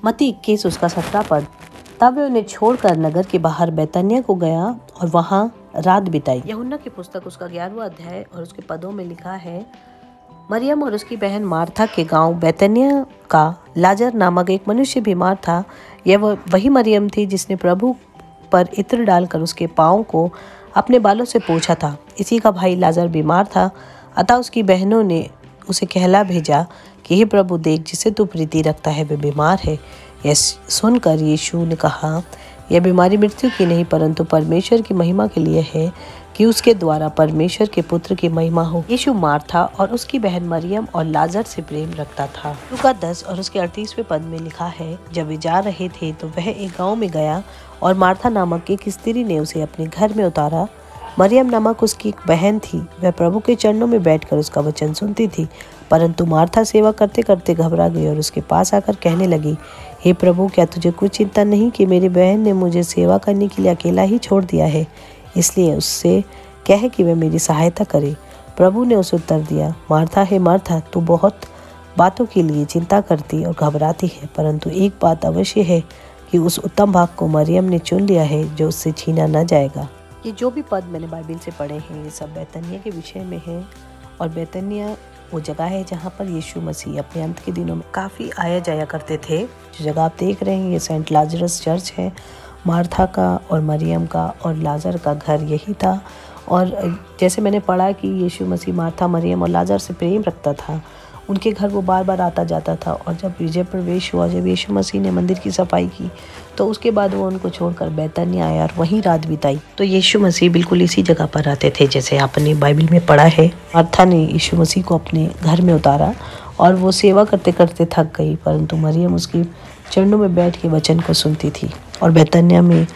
मत्ती 21 उसका 17 पद। तब वे उन्हें छोड़कर नगर के बाहर बैतनिया को गया और वहां रात बिताई। यूहन्ना की पुस्तक उसका 11वां अध्याय और उसके पदों में लिखा है, मरियम और उसकी बहन मार्था के गांव बैतनिया का लाजर नामक एक मनुष्य बीमार था। यह वही मरियम थी जिसने प्रभु पर इत्र डालकर उसके पांव को अपने बालों से पोंछा था। इसी का भाई लाजर बीमार था। अतः उसकी बहनों ने उसे कहला भेजा कि हे प्रभु, देख, जिसे तू प्रीति रखता है वे बीमार है। यह सुनकर यीशु ने कहा, यह बीमारी मृत्यु की नहीं परंतु परमेश्वर की महिमा के लिए है, कि उसके द्वारा परमेश्वर के पुत्र की महिमा हो। यीशु मार्था और उसकी बहन मरियम और लाजर से प्रेम रखता था। लूका 10 और उसके 38वें पद में लिखा है, जब वे जा रहे थे तो वह एक गांव में गया और मार्था नामक एक स्त्री ने उसे अपने घर में उतारा। मरियम नामक उसकी एक बहन थी, वह प्रभु के चरणों में बैठकर उसका वचन सुनती थी। परंतु मार्था सेवा करते करते घबरा गई और उसके पास आकर कहने लगी, हे प्रभु, क्या तुझे कुछ चिंता नहीं कि मेरी बहन ने मुझे सेवा करने के लिए अकेला ही छोड़ दिया है? इसलिए उससे कह कि वह मेरी सहायता करे। प्रभु ने उसे उत्तर दिया, मार्था है मार्था, तू बहुत बातों के लिए चिंता करती और घबराती है, परंतु एक बात अवश्य है कि उस उत्तम भाग को मरियम ने चुन लिया है जो उससे छीना न जाएगा। ये जो भी पद मैंने बाइबल से पढ़े हैं ये सब बैतनिया के विषय में है। और बैतनिया वो जगह है जहाँ पर यीशु मसीह अपने अंत के दिनों में काफ़ी आया जाया करते थे। जो जगह आप देख रहे हैं ये सेंट लाजरस चर्च है। मार्था का और मरियम का और लाजर का घर यही था। और जैसे मैंने पढ़ा कि यीशु मसीह मार्था, मरियम और लाजर से प्रेम रखता था, उनके घर वो बार बार आता जाता था। और जब विजय प्रवेश हुआ, जब यीशु मसीह ने मंदिर की सफाई की, तो उसके बाद वो उनको छोड़कर बैतनिया आया और वहीं रात बिताई। तो यीशु मसीह बिल्कुल इसी जगह पर रहते थे जैसे आपने बाइबल में पढ़ा है। मार्था ने यीशु मसीह को अपने घर में उतारा और वो सेवा करते करते थक गई, परंतु मरियम उसकी चरणों में बैठ के वचन को सुनती थी। और बैतनिया में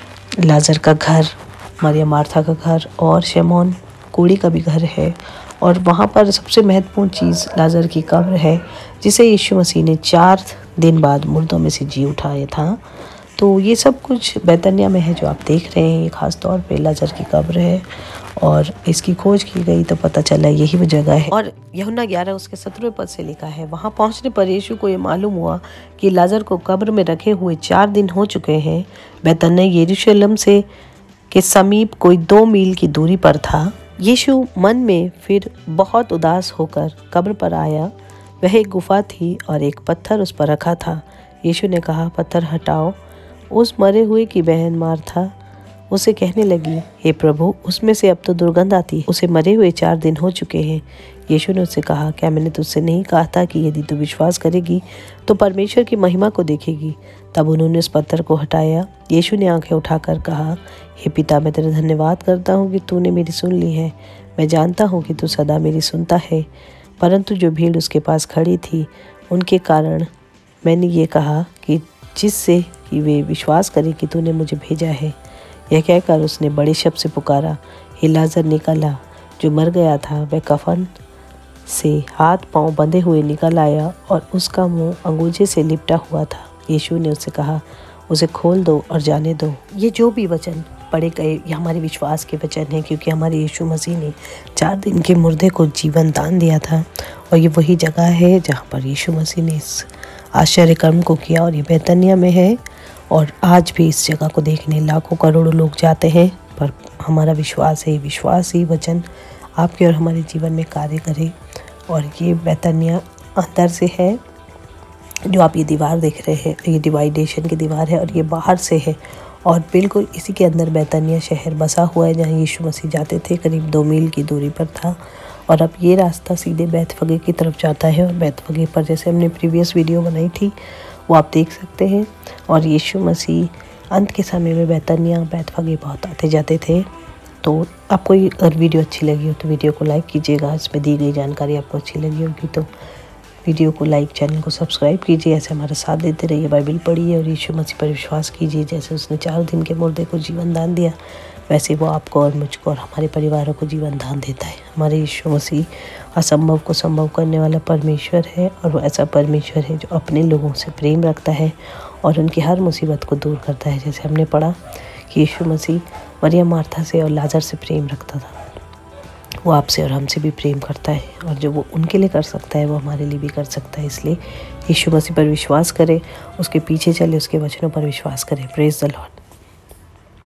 लाजर का घर, मरियम मार्था का घर और शमौन कोढ़ी का भी घर है। और वहाँ पर सबसे महत्वपूर्ण चीज़ लाजर की कब्र है, जिसे यीशु मसीह ने 4 दिन बाद मुर्दों में से जी उठाया था। तो ये सब कुछ बैतनिया में है जो आप देख रहे हैं। ये खास तौर पे लाजर की कब्र है और इसकी खोज की गई तो पता चला यही वो जगह है। और यूहन्ना 11 उसके 17वें पद से लिखा है, वहाँ पहुँचने पर यीशु को ये मालूम हुआ कि लाजर को कब्र में रखे हुए 4 दिन हो चुके हैं। बैतनिया यरूशलेम से के समीप कोई 2 मील की दूरी पर था। यीशु मन में फिर बहुत उदास होकर कब्र पर आया। वह एक गुफा थी और एक पत्थर उस पर रखा था। यीशु ने कहा, पत्थर हटाओ। उस मरे हुए की बहन मार्था उसे कहने लगी, हे प्रभु, उसमें से अब तो दुर्गंध आती है, उसे मरे हुए 4 दिन हो चुके हैं। यीशु ने उससे कहा, क्या मैंने तुझसे नहीं कहा था कि यदि तू विश्वास करेगी तो परमेश्वर की महिमा को देखेगी? तब उन्होंने उस पत्थर को हटाया। यीशु ने आंखें उठाकर कहा, हे पिता, मैं तेरा धन्यवाद करता हूँ कि तूने मेरी सुन ली है। मैं जानता हूँ कि तू सदा मेरी सुनता है, परंतु जो भीड़ उसके पास खड़ी थी उनके कारण मैंने ये कहा कि जिससे कि वे विश्वास करें कि तूने मुझे भेजा है। यह कहकर उसने बड़े शब्द से पुकारा, हे लाजर निकला। जो मर गया था वह कफन से हाथ पांव बंधे हुए निकल आया और उसका मुंह अंगूठे से लिपटा हुआ था। यीशु ने उससे कहा, उसे खोल दो और जाने दो। ये जो भी वचन पढ़े गए ये हमारे विश्वास के वचन हैं, क्योंकि हमारे यीशु मसीह ने 4 दिन के मुर्दे को जीवन दान दिया था। और ये वही जगह है जहाँ पर यीशु मसीह ने इस आश्चर्य कर्म को किया। और ये बैतनिया में है और आज भी इस जगह को देखने लाखों करोड़ों लोग जाते हैं। पर हमारा विश्वास है, विश्वास ही वचन आपके और हमारे जीवन में कार्य करे। और ये बैतनिया अंदर से है, जो आप ये दीवार देख रहे हैं, ये डिवाइडेशन की दीवार है और ये बाहर से है। और बिल्कुल इसी के अंदर बैतनिया शहर बसा हुआ है जहाँ यीशु मसीह जाते थे। करीब 2 मील की दूरी पर था। और अब ये रास्ता सीधे बैतफगे की तरफ जाता है। और बैतफगे पर जैसे हमने प्रीवियस वीडियो बनाई थी वो आप देख सकते हैं। और यीशु मसीह अंत के समय में बैतनिया, बैतफगे बहुत आते जाते थे। तो आपको ये अगर वीडियो अच्छी लगी हो तो वीडियो को लाइक कीजिएगा। इसमें दी गई जानकारी आपको अच्छी लगी होगी तो वीडियो को लाइक, चैनल को सब्सक्राइब कीजिए। ऐसे हमारा साथ देते रहिए, बाइबल पढ़िए और यीशु मसीह पर विश्वास कीजिए। जैसे उसने 4 दिन के मुर्दे को जीवन दान दिया, वैसे वो आपको और मुझको और हमारे परिवारों को जीवन दान देता है। हमारे यीशु मसीह असंभव को संभव करने वाला परमेश्वर है। और वो ऐसा परमेश्वर है जो अपने लोगों से प्रेम रखता है और उनकी हर मुसीबत को दूर करता है। जैसे हमने पढ़ा कि यीशु मसीह मरियम, मार्था से और लाजर से प्रेम रखता था। वो आपसे और हमसे भी प्रेम करता है, और जो वो उनके लिए कर सकता है वो हमारे लिए भी कर सकता है। इसलिए यीशु मसीह पर विश्वास करें, उसके पीछे चले, उसके वचनों पर विश्वास करें। Praise the Lord.